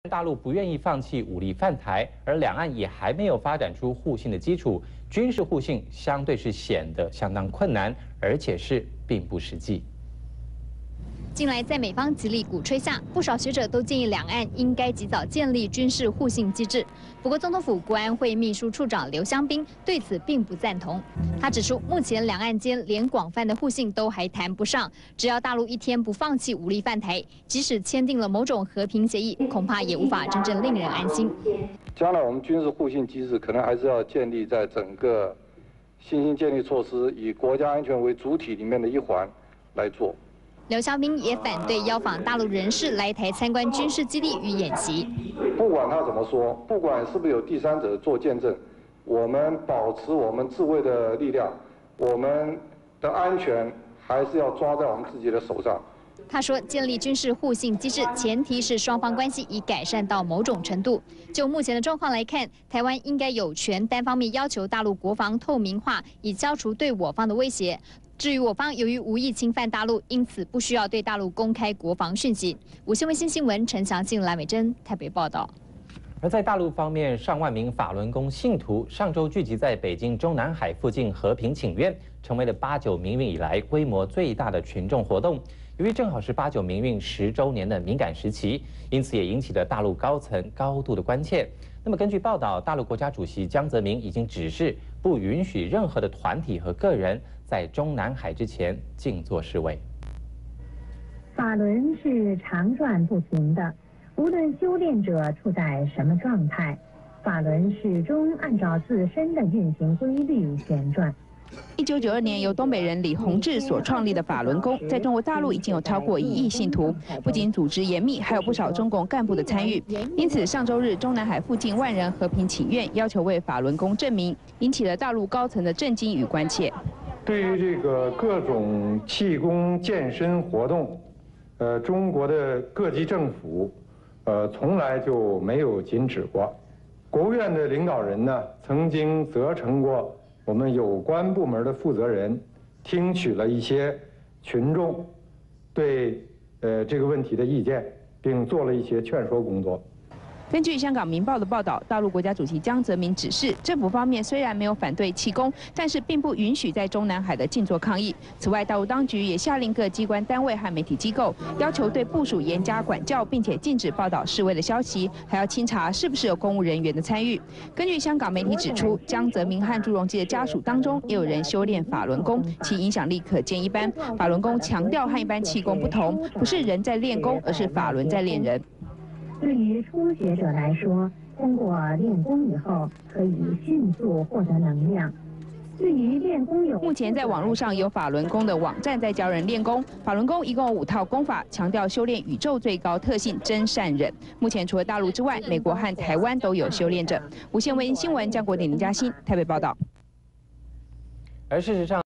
大陆不愿意放弃武力犯台，而两岸也还没有发展出互信的基础，军事互信相对是显得相当困难，而且是并不实际。 近来，在美方极力鼓吹下，不少学者都建议两岸应该及早建立军事互信机制。不过，总统府国安会秘书处长刘湘斌对此并不赞同。他指出，目前两岸间连广泛的互信都还谈不上，只要大陆一天不放弃武力犯台，即使签订了某种和平协议，恐怕也无法真正令人安心。 将来我们军事互信机制可能还是要建立在整个新兴建立措施以国家安全为主体里面的一环来做。 刘湘斌也反对邀访大陆人士来台参观军事基地与演习。 不管他怎么说，不管是不是有第三者做见证，我们保持我们自卫的力量，我们的安全还是要抓在我们自己的手上。 他说，建立军事互信机制，前提是双方关系已改善到某种程度。就目前的状况来看，台湾应该有权单方面要求大陆国防透明化，以消除对我方的威胁。 至于我方由于无意侵犯大陆，因此不需要对大陆公开国防讯息。无线卫星新闻陈祥信、蓝美珍台北报道。 而在大陆方面，上万名法轮功信徒上周聚集在北京中南海附近和平请愿，成为了8·9民运以来规模最大的群众活动。由于正好是8·9民运10周年的敏感时期，因此也引起了大陆高层高度的关切。那么根据报道，大陆国家主席江泽民已经指示不允许任何的团体和个人 在中南海之前静坐示威。 法轮是常转不停的，无论修炼者处在什么状态，法轮始终按照自身的运行规律旋转。 1992年由东北人李洪志所创立的法轮功，在中国大陆已经有超过1亿信徒，不仅组织严密，还有不少中共干部的参与。因此，上周日中南海附近万人和平请愿，要求为法轮功正名，引起了大陆高层的震惊与关切。 对于这个各种气功健身活动，中国的各级政府，从来就没有禁止过。国务院的领导人呢，曾经责成过我们有关部门的负责人，听取了一些群众对这个问题的意见，并做了一些劝说工作。 根据香港《明报》的报道，大陆国家主席江泽民指示，政府方面虽然没有反对气功，但是并不允许在中南海的静坐抗议。此外，大陆当局也下令各机关单位和媒体机构，要求对部属严加管教，并且禁止报道示威的消息，还要清查是不是有公务人员的参与。根据香港媒体指出，江泽民和朱镕基的家属当中也有人修炼法轮功，其影响力可见一斑。法轮功强调和一般气功不同，不是人在练功，而是法轮在练人。 对于初学者来说，通过练功以后，可以迅速获得能量。对于练功有， 目前在网络上有法轮功的网站在教人练功。法轮功一共有5套功法，强调修炼宇宙最高特性真善忍。目前除了大陆之外，美国和台湾都有修炼者。无线卫星新闻江国鼎、林嘉欣台北报道。 而事实上。